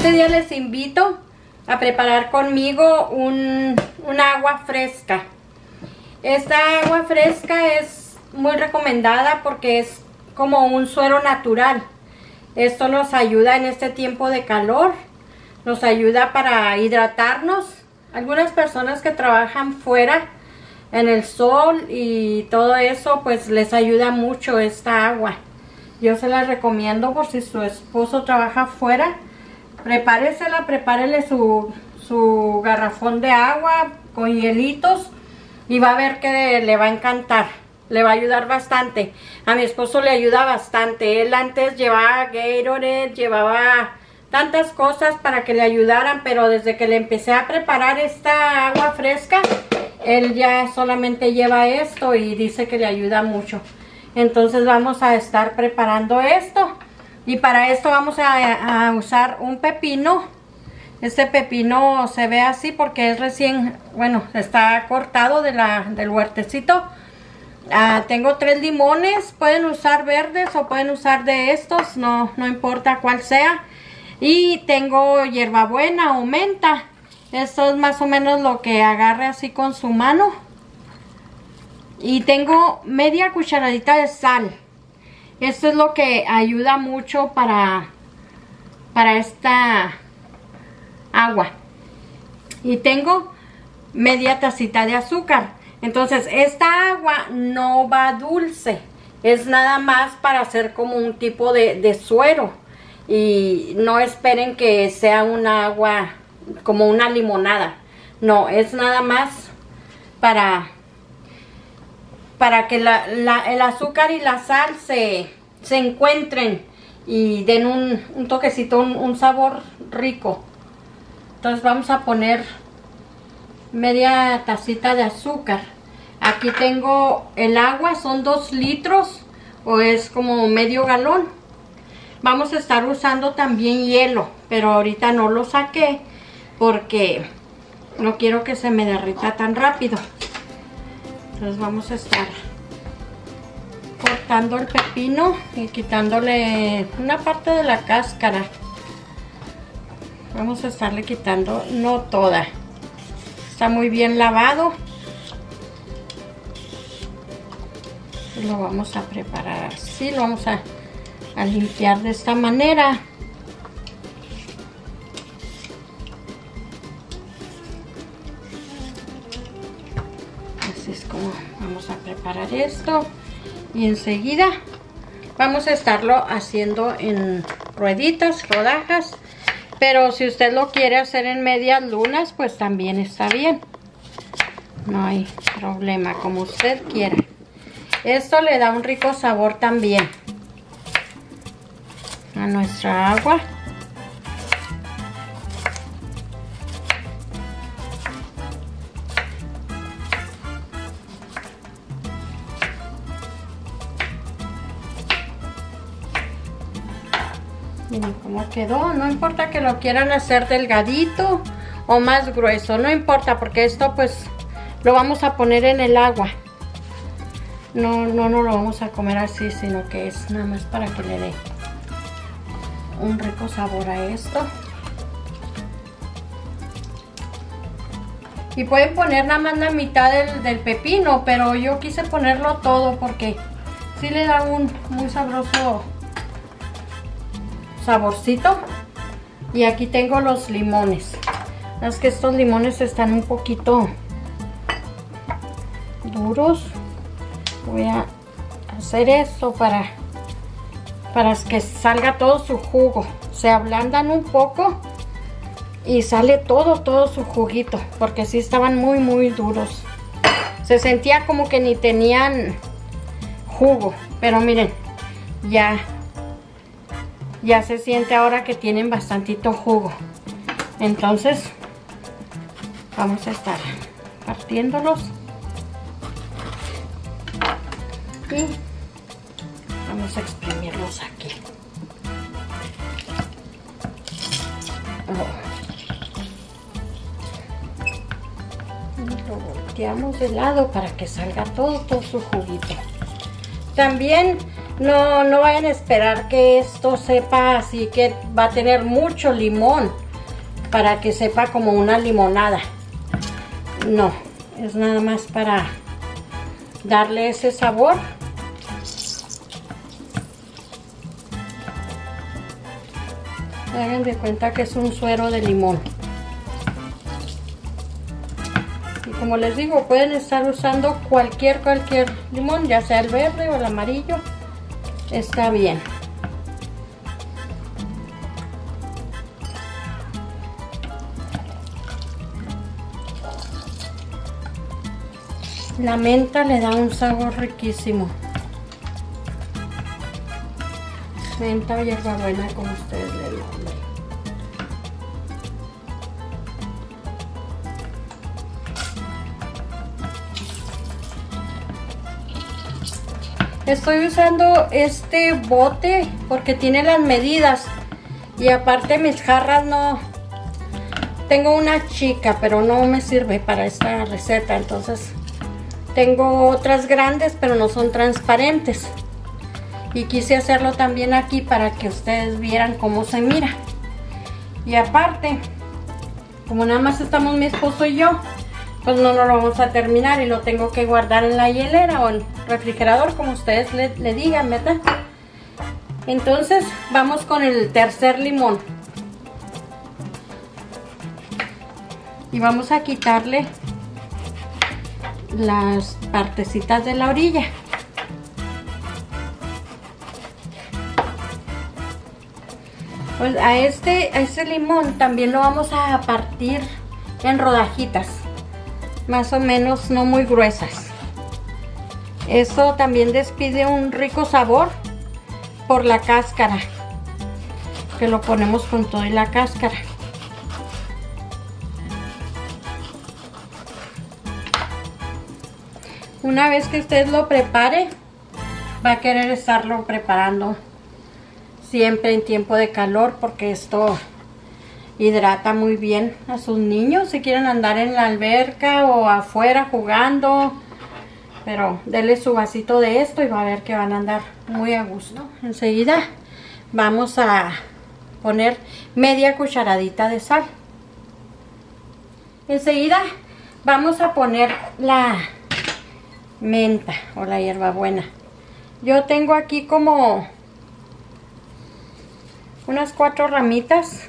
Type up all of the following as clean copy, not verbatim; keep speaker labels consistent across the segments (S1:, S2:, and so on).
S1: Este día les invito a preparar conmigo un agua fresca. Esta agua fresca es muy recomendada porque es como un suero natural. Esto nos ayuda en este tiempo de calor, nos ayuda para hidratarnos. Algunas personas que trabajan fuera en el sol y todo eso, pues les ayuda mucho esta agua. Yo se la recomiendo por si su esposo trabaja fuera. Prepárele su garrafón de agua con hielitos y va a ver que le va a encantar. Le va a ayudar bastante. A mi esposo le ayuda bastante. Él antes llevaba Gatorade, llevaba tantas cosas para que le ayudaran, pero desde que le empecé a preparar esta agua fresca, él ya solamente lleva esto y dice que le ayuda mucho. Entonces vamos a estar preparando esto. Y para esto vamos a usar un pepino. Este pepino se ve así porque es recién, bueno, está cortado del huertecito. Tengo 3 limones, pueden usar verdes o pueden usar de estos, no importa cuál sea. Y tengo hierbabuena o menta. Esto es más o menos lo que agarre así con su mano. Y tengo media cucharadita de sal. Esto es lo que ayuda mucho para esta agua. Y tengo media tacita de azúcar. Entonces esta agua no va dulce. Es nada más para hacer como un tipo de suero. Y no esperen que sea una agua como una limonada. No, es nada más para que el azúcar y la sal se encuentren y den un toquecito, un sabor rico. Entonces vamos a poner media tacita de azúcar. Aquí tengo el agua, son 2 litros o es como medio galón. Vamos a estar usando también hielo, pero ahorita no lo saqué porque no quiero que se me derrita tan rápido. Entonces vamos a estar cortando el pepino y quitándole una parte de la cáscara. Vamos a estarle quitando, no toda. Está muy bien lavado. Y lo vamos a preparar así, lo vamos a limpiar de esta manera. Así es como vamos a preparar esto. Y enseguida vamos a estarlo haciendo en rueditas, rodajas. Pero si usted lo quiere hacer en medias lunas, pues también está bien. No hay problema, como usted quiera. Esto le da un rico sabor también a nuestra agua. Miren cómo quedó. No importa que lo quieran hacer delgadito o más grueso, no importa, porque esto pues lo vamos a poner en el agua. No lo vamos a comer así, sino que es nada más para que le dé un rico sabor a esto. Y pueden poner nada más la mitad del pepino, pero yo quise ponerlo todo porque sí le da un muy sabroso saborcito. Y aquí tengo los limones. Es que estos limones están un poquito duros. Voy a hacer esto para que salga todo su jugo. Se ablandan un poco y sale todo su juguito, porque sí estaban muy duros. Se sentía como que ni tenían jugo, pero miren, ya se siente ahora que tienen bastantito jugo. Entonces vamos a estar partiéndolos y vamos a exprimirlos aquí. Lo volteamos de lado para que salga todo su juguito. También No vayan a esperar que esto sepa así, que va a tener mucho limón para que sepa como una limonada. No, es nada más para darle ese sabor. Hagan de cuenta que es un suero de limón. Y como les digo, pueden estar usando cualquier limón, ya sea el verde o el amarillo. Está bien. La menta le da un sabor riquísimo. Menta o hierbabuena, como ustedes le digan. Estoy usando este bote porque tiene las medidas y aparte mis jarras no... Tengo una chica, pero no me sirve para esta receta, entonces tengo otras grandes, pero no son transparentes. Y quise hacerlo también aquí para que ustedes vieran cómo se mira. Y aparte, como nada más estamos mi esposo y yo, pues no lo vamos a terminar y lo tengo que guardar en la hielera o en el refrigerador, como ustedes le digan, ¿verdad? Entonces vamos con el tercer limón. Y vamos a quitarle las partecitas de la orilla. Pues a este limón también lo vamos a partir en rodajitas, más o menos no muy gruesas. Eso también despide un rico sabor por la cáscara, que lo ponemos con todo y la cáscara. Una vez que usted lo prepare, va a querer estarlo preparando siempre en tiempo de calor, porque esto hidrata muy bien a sus niños si quieren andar en la alberca o afuera jugando. Pero denle su vasito de esto y va a ver que van a andar muy a gusto. Enseguida vamos a poner media cucharadita de sal. Enseguida vamos a poner la menta o la hierbabuena. Yo tengo aquí como unas 4 ramitas,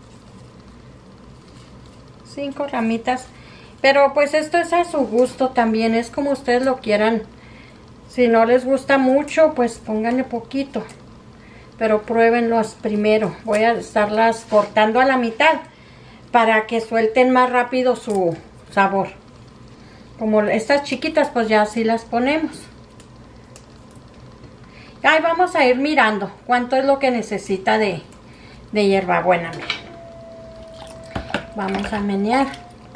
S1: 5 ramitas, pero pues esto es a su gusto también, es como ustedes lo quieran. Si no les gusta mucho, pues pónganle poquito, pero pruébenlos primero. Voy a estarlas cortando a la mitad para que suelten más rápido su sabor. Como estas chiquitas, pues ya así las ponemos. Ahí vamos a ir mirando cuánto es lo que necesita de hierbabuena. Vamos a menear.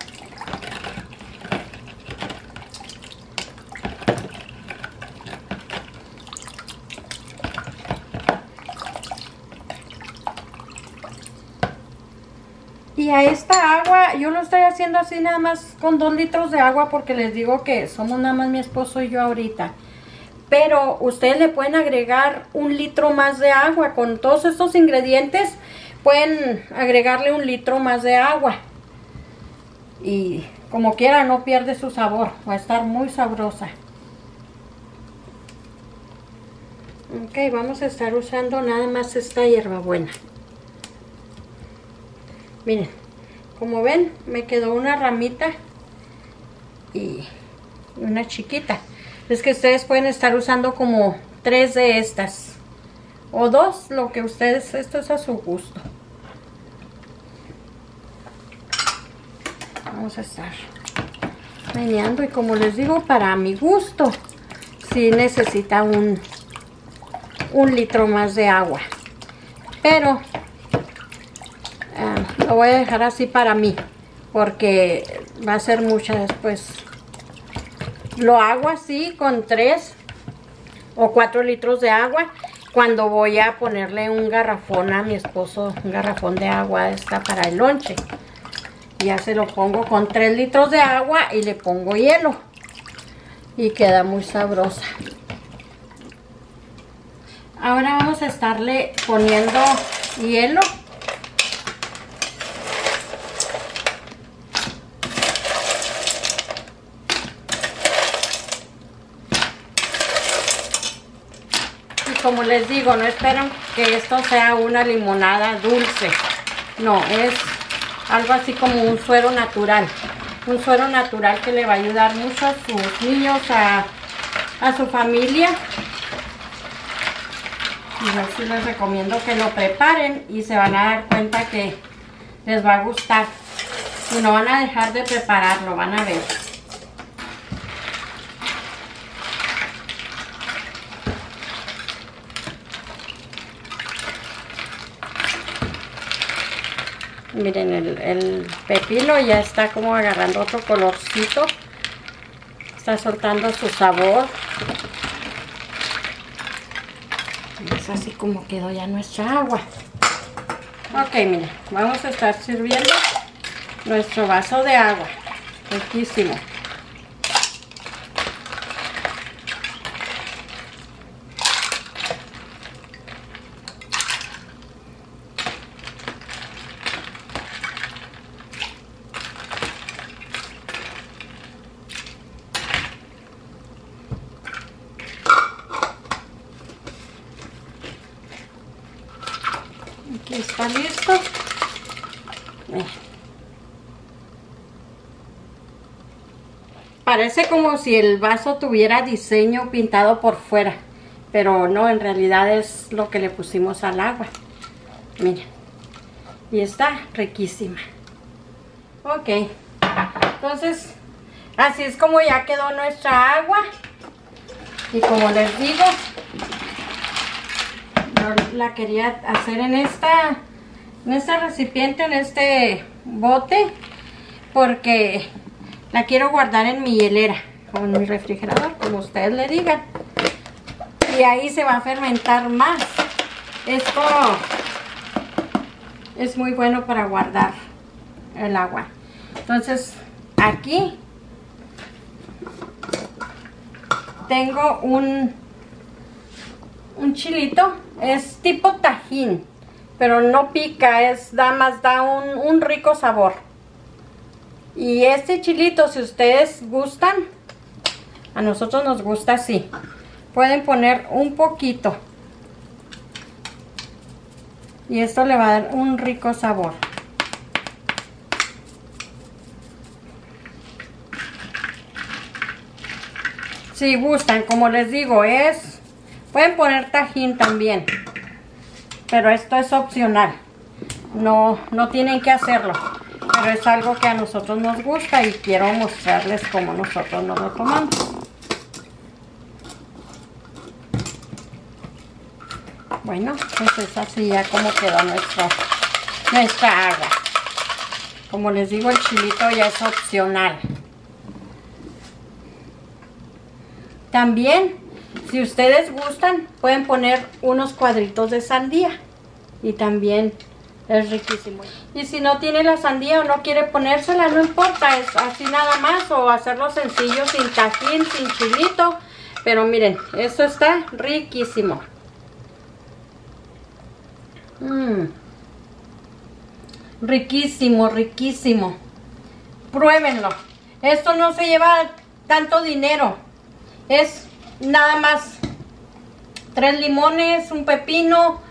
S1: Y a esta agua, yo lo estoy haciendo así nada más con 2 litros de agua, porque les digo que somos nada más mi esposo y yo ahorita. Pero ustedes le pueden agregar 1 litro más de agua. Con todos estos ingredientes pueden agregarle 1 litro más de agua. Y como quiera no pierde su sabor. Va a estar muy sabrosa. Ok, vamos a estar usando nada más esta hierbabuena. Miren, como ven, me quedó una ramita y una chiquita. Es que ustedes pueden estar usando como 3 de estas o 2, lo que ustedes, esto es a su gusto. Vamos a estar meneando y como les digo, para mi gusto, sí necesita un litro más de agua, pero lo voy a dejar así para mí, porque va a ser mucha después. Lo hago así con 3 o 4 litros de agua cuando voy a ponerle un garrafón a mi esposo, un garrafón de agua esta para el lonche. Ya se lo pongo con 3 litros de agua y le pongo hielo y queda muy sabrosa. Ahora vamos a estarle poniendo hielo. Y como les digo, no esperen que esto sea una limonada dulce. No, es algo así como un suero natural. Un suero natural que le va a ayudar mucho a sus niños, a su familia. Y yo sí les recomiendo que lo preparen y se van a dar cuenta que les va a gustar. Y no van a dejar de prepararlo, van a ver. Miren, el pepino ya está como agarrando otro colorcito. Está soltando su sabor. Es así como quedó ya nuestra agua. Ok, miren, vamos a estar sirviendo nuestro vaso de agua. Riquísimo. Aquí está listo. Parece como si el vaso tuviera diseño pintado por fuera, pero no, en realidad es lo que le pusimos al agua. Miren, y está riquísima. Ok, entonces así es como ya quedó nuestra agua. Y como les digo, yo la quería hacer en este recipiente, en este bote, porque la quiero guardar en mi hielera o en mi refrigerador, como ustedes le digan. Y ahí se va a fermentar más. Esto es muy bueno para guardar el agua. Entonces, aquí tengo un chilito. Es tipo tajín, pero no pica, da un rico sabor. Y este chilito, si ustedes gustan, a nosotros nos gusta así, pueden poner un poquito. Y esto le va a dar un rico sabor. Si gustan, como les digo, pueden poner tajín también, pero esto es opcional. No tienen que hacerlo, pero es algo que a nosotros nos gusta y quiero mostrarles cómo nosotros nos lo tomamos. Bueno, pues es así ya como quedó nuestra agua. Como les digo, el chilito ya es opcional. También, si ustedes gustan, pueden poner unos cuadritos de sandía y también es riquísimo. Y si no tiene la sandía o no quiere ponérsela, no importa, es así nada más, o hacerlo sencillo, sin tajín, sin chilito. Pero miren, esto está riquísimo. Riquísimo, riquísimo. Pruébenlo. Esto no se lleva tanto dinero. Es nada más 3 limones, un pepino,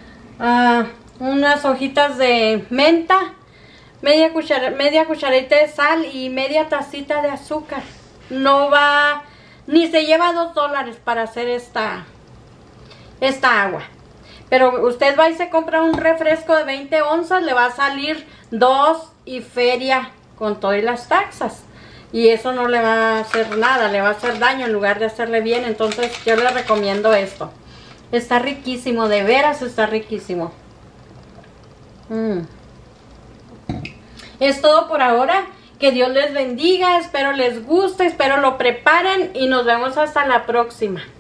S1: unas hojitas de menta, media cucharadita de sal y media tacita de azúcar. No va, ni se lleva $2 para hacer esta agua. Pero usted va y se compra un refresco de 20 onzas, le va a salir 2 y feria con todas las taxas. Y eso no le va a hacer nada, le va a hacer daño en lugar de hacerle bien. Entonces yo le recomiendo esto. Está riquísimo, de veras está riquísimo. Es todo por ahora. Que Dios les bendiga, espero les guste, espero lo preparen y nos vemos hasta la próxima.